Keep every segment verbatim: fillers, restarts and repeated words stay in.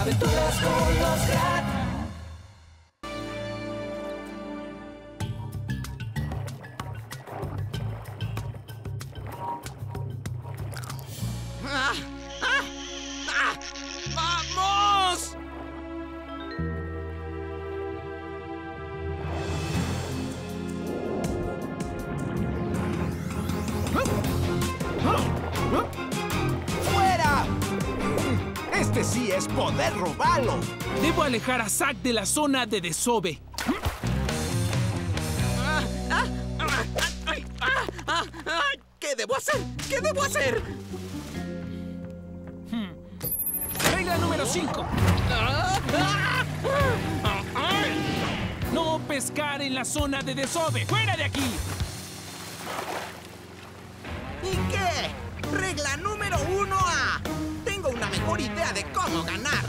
Aventuras con los cracks. ¡Ah! ¡Ah! ¡Ah! ¡Vamos! ¡Fuera! Este sí es poder robalo. Debo alejar a Zack de la zona de desove. ¡Ah! ¡Ah! ¡Ah! ¡Ay! ¡Ah! ¡Ah! ¡Ah! ¿Qué debo hacer? ¿Qué debo hacer? Regla número cinco. ¡Ah! ¡Ah! ¡Ah! No pescar en la zona de desove. ¡Fuera de aquí! ¿Y qué? Regla número uno A. Tengo una mejor idea de cómo ganar.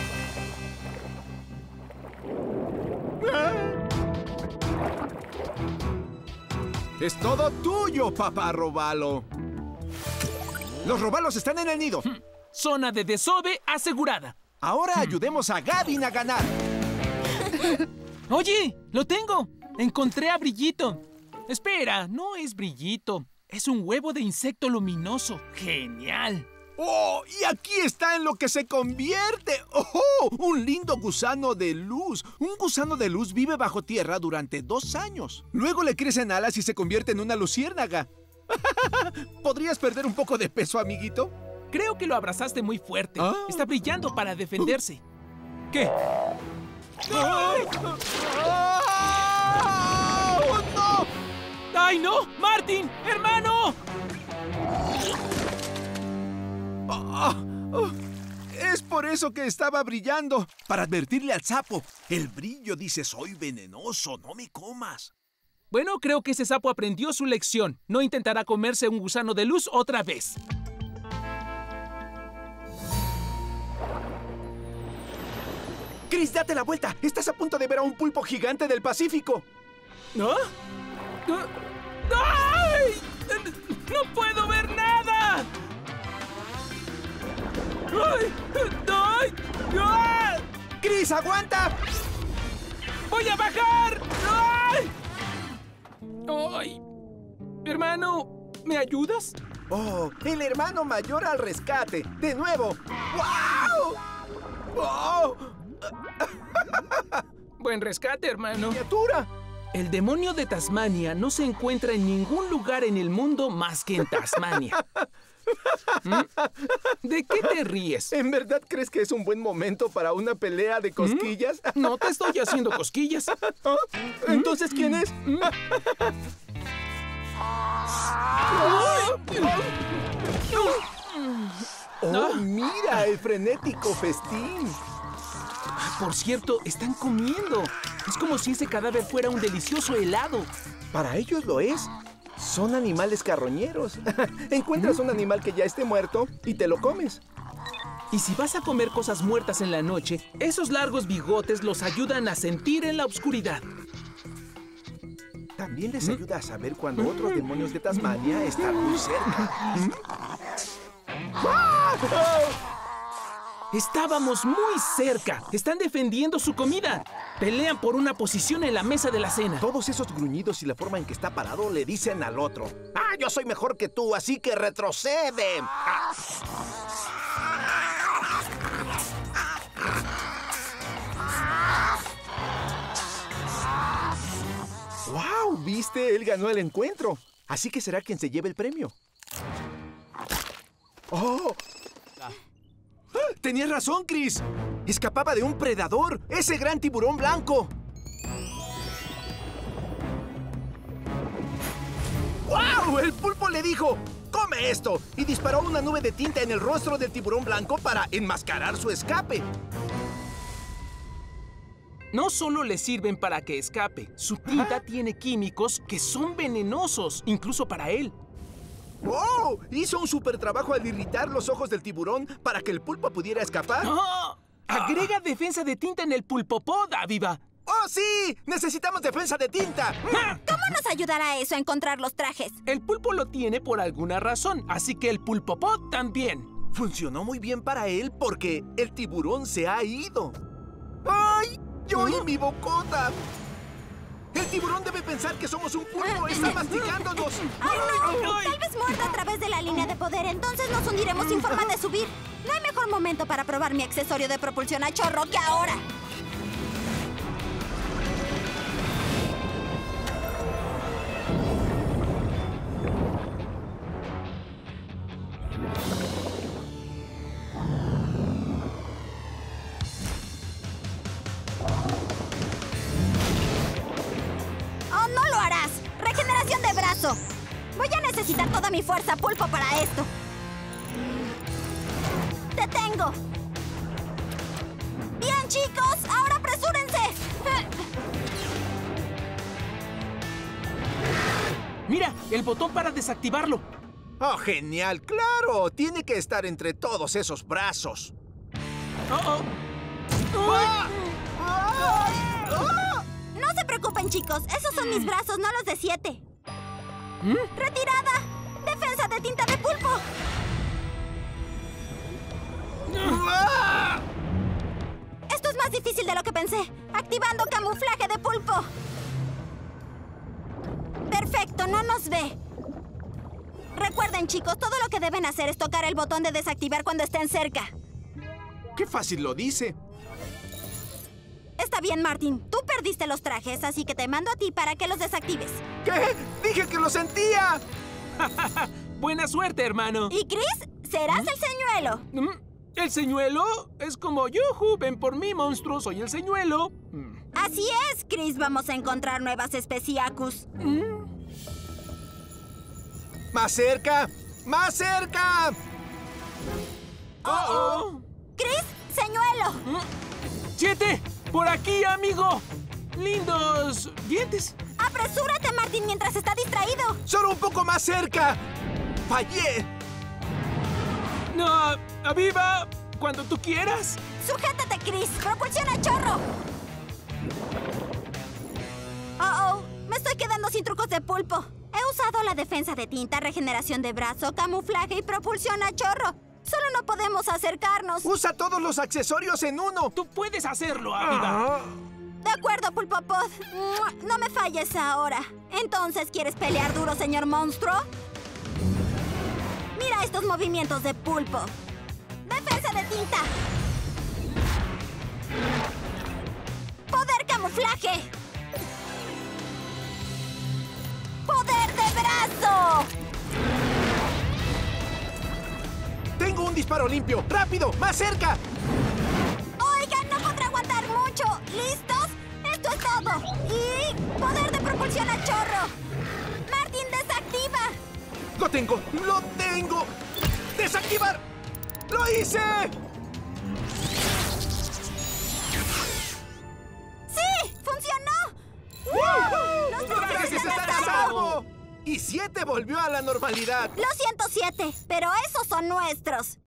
Es todo tuyo, papá robalo. Los robalos están en el nido. Zona de desove asegurada. Ahora ayudemos a Gavin a ganar. Oye, lo tengo. Encontré a Brillito. Espera, no es Brillito. Es un huevo de insecto luminoso. ¡Genial! ¡Oh! Y aquí está en lo que se convierte. ¡Oh! Un lindo gusano de luz. Un gusano de luz vive bajo tierra durante dos años. Luego le crecen alas y se convierte en una luciérnaga. ¿Podrías perder un poco de peso, amiguito? Creo que lo abrazaste muy fuerte. Ah. Está brillando para defenderse. ¿Qué? ¡Ay! ¡Ah! ¡Oh, no! ¡Ay, no! ¡Martin! ¡Hermano! Ah, ah, es por eso que estaba brillando. Para advertirle al sapo. El brillo dice: soy venenoso, no me comas. Bueno, creo que ese sapo aprendió su lección. No intentará comerse un gusano de luz otra vez. Chris, date la vuelta. Estás a punto de ver a un pulpo gigante del Pacífico. ¿No? ¡Ay! ¡No puedo ver nada! ¡Ay! ¡Ay! ¡Ay! ¡Chris, aguanta! ¡Voy a bajar! ¡Ay! ¡Ay! Hermano, ¿me ayudas? Oh, el hermano mayor al rescate. De nuevo. ¡Wow! ¡Oh! Buen rescate, hermano. ¡Criatura! El demonio de Tasmania no se encuentra en ningún lugar en el mundo más que en Tasmania. ¿Mm? ¿De qué te ríes? ¿En verdad crees que es un buen momento para una pelea de cosquillas? ¿Mm? No te estoy haciendo cosquillas. ¿Oh? ¿Entonces quién es? ¿Mm? ¡Oh, mira! El frenético festín. Ah, por cierto, están comiendo. Es como si ese cadáver fuera un delicioso helado. Para ellos lo es. Son animales carroñeros. Encuentras un animal que ya esté muerto y te lo comes. Y si vas a comer cosas muertas en la noche, esos largos bigotes los ayudan a sentir en la oscuridad. También les ayuda a saber cuando otros demonios de Tasmania están muy cerca. Estábamos muy cerca. Están defendiendo su comida. Pelean por una posición en la mesa de la cena. Todos esos gruñidos y la forma en que está parado le dicen al otro: ¡ah, yo soy mejor que tú, así que retrocede! Ah. ¡Wow! ¿Viste? Él ganó el encuentro. Así que será quien se lleve el premio. ¡Oh! ¡Tenías razón, Chris! Escapaba de un predador, ese gran tiburón blanco. ¡Wow! El pulpo le dijo: ¡come esto! Y disparó una nube de tinta en el rostro del tiburón blanco para enmascarar su escape. No solo le sirven para que escape. Su tinta ¿Ah? tiene químicos que son venenosos, incluso para él. ¡Oh! Hizo un super trabajo al irritar los ojos del tiburón para que el pulpo pudiera escapar. ¡Oh! Agrega defensa de tinta en el pulpopod, Aviva. ¡Oh, sí! ¡Necesitamos defensa de tinta! ¿Cómo nos ayudará eso a encontrar los trajes? El pulpo lo tiene por alguna razón, así que el pulpopod también. Funcionó muy bien para él porque el tiburón se ha ido. ¡Ay! ¡Yo y mi bocota! El tiburón debe pensar que somos un pulpo. ¡Está masticándonos! ¡Ay, no! Tal vez muerda a través de la línea de poder. Entonces nos hundiremos sin forma de subir. No hay mejor momento para probar mi accesorio de propulsión a chorro que ahora. ¡Oh, no lo harás! ¡Regeneración de brazo! Voy a necesitar toda mi fuerza pulpo para esto. ¡Te tengo! ¡Bien, chicos! ¡Ahora apresúrense! Mira, el botón para desactivarlo. ¡Oh, genial! ¡Claro! Tiene que estar entre todos esos brazos. Oh, oh. ¡Ah! ¡Ah! ¡Ah! No se preocupen, chicos. Esos son mis brazos, no los de siete. ¿Mm? ¡Retirada! ¡Defensa de tinta de pulpo! ¡Ah! Esto es más difícil de lo que pensé. Activando camuflaje de pulpo. Perfecto, no nos ve. Recuerden, chicos, todo lo que deben hacer es tocar el botón de desactivar cuando estén cerca. ¡Qué fácil lo dice! Está bien, Martin. Tú perdiste los trajes, así que te mando a ti para que los desactives. ¿Qué? ¡Dije que lo sentía! Buena suerte, hermano. ¿Y Chris? Serás el señuelo. Mm, ¿El señuelo? Es como yuju, ven por mí, monstruo, soy el señuelo. Mm. Así es, Chris. Vamos a encontrar nuevas especiacus. Mm. ¡Más cerca! ¡Más cerca! Oh, oh. Chris, señuelo. Mm. ¡Siete! ¡Por aquí, amigo! ¡Lindos dientes! Apresúrate, Martin, mientras está distraído. ¡Solo un poco más cerca! ¡Fallé! ¡No! ¡Aviva! ¡Cuando tú quieras! Sujétate, Chris. Propulsiona chorro. Oh, oh. Me estoy quedando sin trucos de pulpo. He usado la defensa de tinta, regeneración de brazo, camuflaje y propulsión a chorro. Solo no podemos acercarnos. ¡Usa todos los accesorios en uno! ¡Tú puedes hacerlo, Aviva! Ah. De acuerdo, Pulpo Pod. ¡Mua! No me falles ahora. Entonces, ¿quieres pelear duro, señor monstruo? Mira estos movimientos de pulpo. Defensa de tinta. Poder camuflaje. Poder de brazo. ¡Tengo un disparo limpio! ¡Rápido! ¡Más cerca! Oigan, no podrá aguantar mucho. ¿Listos? Esto es todo. Y poder de propulsión a chorro. Martin, desactiva. ¡Lo tengo! ¡Lo tengo! ¡Desactivar! ¡Lo hice! ¡Sí! ¡Funcionó! ¡Woo! ¡Los trajes ¡Gracias, están están a a salvo! salvo! Y siete volvió a la normalidad. Lo siento, siete, pero esos son nuestros.